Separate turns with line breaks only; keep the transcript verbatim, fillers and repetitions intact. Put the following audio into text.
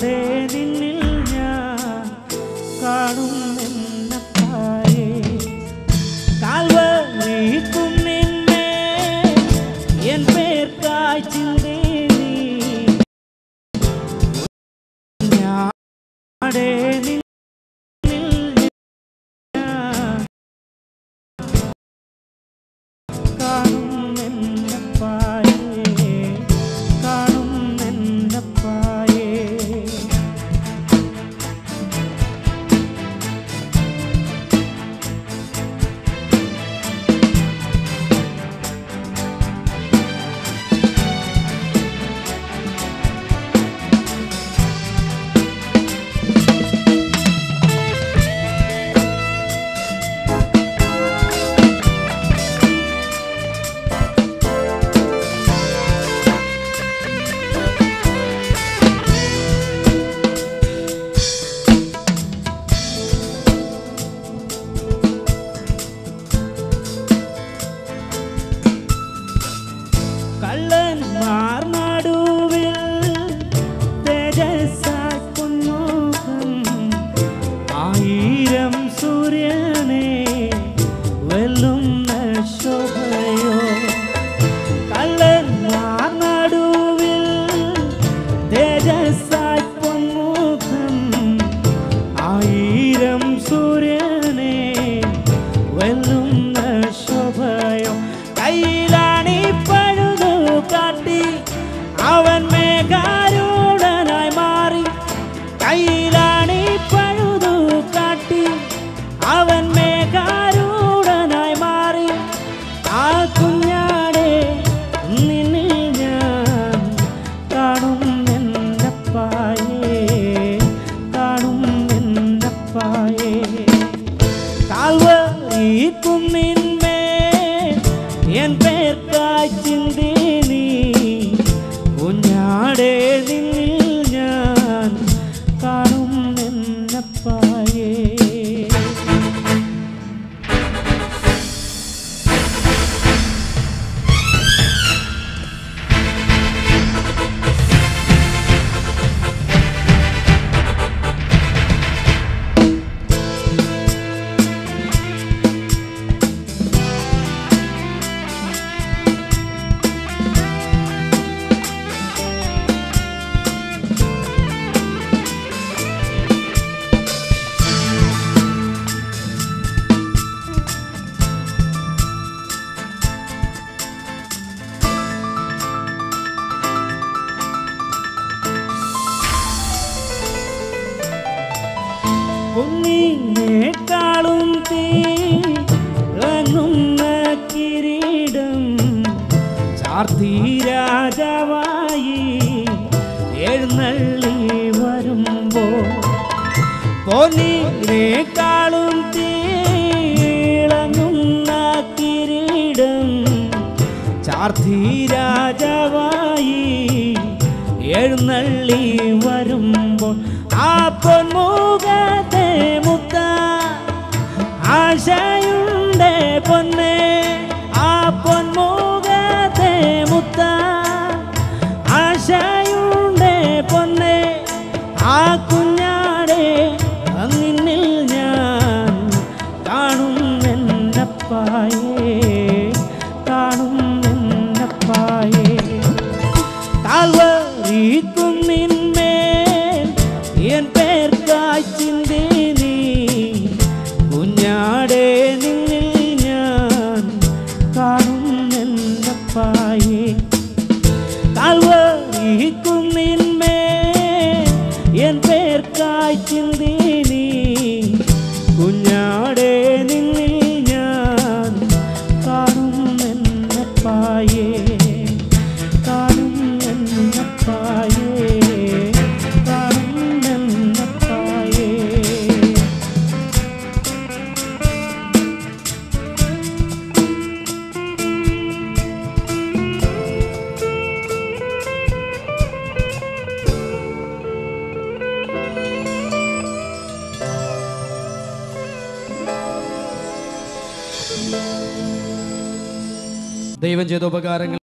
കുഞ്ഞാടേ നിന്നിൽ ഞാൻ കാണും എന്നപ്പായേ കാൽവരി കുന്നിന്മേ എൻ പേർക്കായി ചിന്തി കുഞ്ഞാടേ കുന്നിനേക്കാളും തീളങ്ങുന്ന കിരീടം ചാർത്തി രാജാവായി എഴുന്നള്ളി വരുമ്പോൾ പൊന്നിനേക്കാളും തീളങ്ങുന്ന കിരീടം ചാർത്തി രാജാവായി എഴുന്നള്ളി വരുമ്പോൾ ആ പൊന്മുഖത്തെ മുത്ത ആശയുണ്ടേ പൊന്നേ ആ പൊന്മുഖത്തെ മുത്ത ആശയുണ്ടേ പൊന്നേ ആ കുഞ്ഞാടേ നിന്നിൽ ഞാൻ കാണും എന്നപ്പായേ കാണും എന്നപ്പായേ കാൽവരി കുന്നിന്മേൽ എൻ പേർക്കായി ചിന്തി നീ കുഞ്ഞാടേ നിന്നിൽ ഞാൻ കാണും എന്നപ്പായേ കാൽവരി കുന്നിന്മേൽ എൻ പേർക്കായി ചിന്തി നീ കുഞ്ഞാടേ നിന്നിൽ ഞാൻ കാണും എന്നപ്പായേ കാണും എന്നപ്പായേ
ദൈവം ചെയ്ത ഉപകാരങ്ങൾ